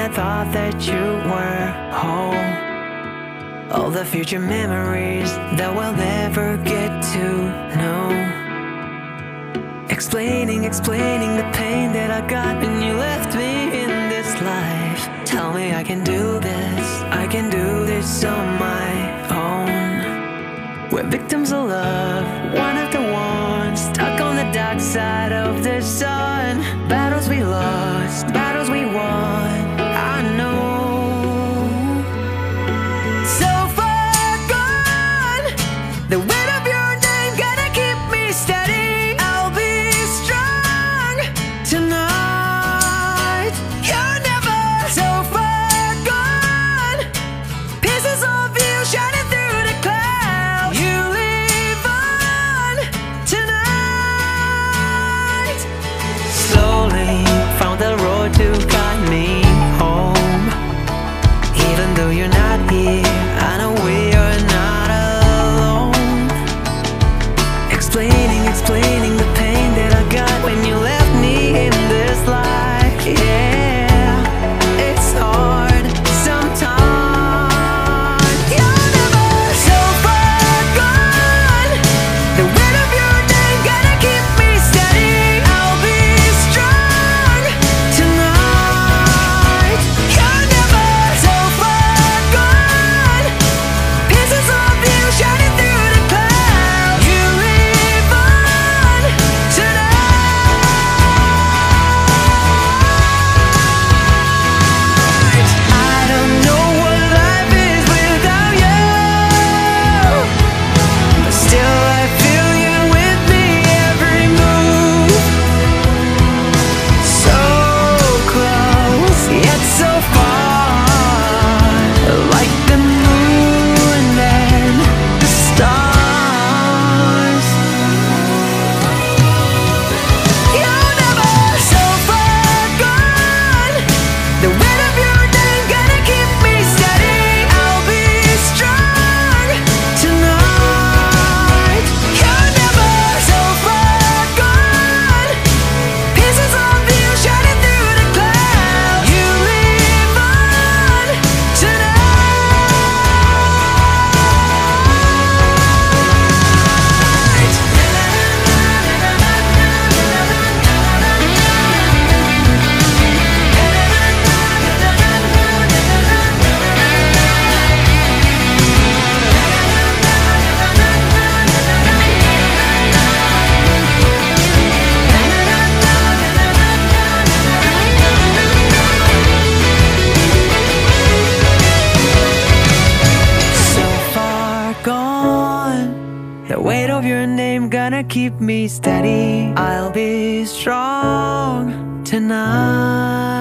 I thought that you were home. All the future memories that we'll never get to know. Explaining the pain that I got when you left me in this life. Tell me I can do this on my own. We're victims of love, one after one, stuck on the dark side of the sun. Battles we lost, battles we won, I know. So far gone, the weight of your name gonna keep me steady. I'll be strong tonight. You're never so far gone. Pieces of you shining through the clouds. You live on tonight. Slowly found the road to guide me home. Even though you're not here, I know we are not alone. Explaining the pain that I got when you left me in this life. Yeah, it's hard sometimes. You're never so far gone. The weight of your name gonna keep me steady. I'll be strong tonight. You're never so far gone. Pieces of you shining through the clouds. You live on tonight. I don't know what life is without you, but still I feel you with me every move. So close, yet so far, like the moon and the stars. You're never so far gone. The weight of your name gonna keep me steady. I'll be strong tonight. You're never so far gone. Pieces of you shining through the clouds. You live on so far gone. The weight of your name gonna keep me steady. I'll be strong tonight.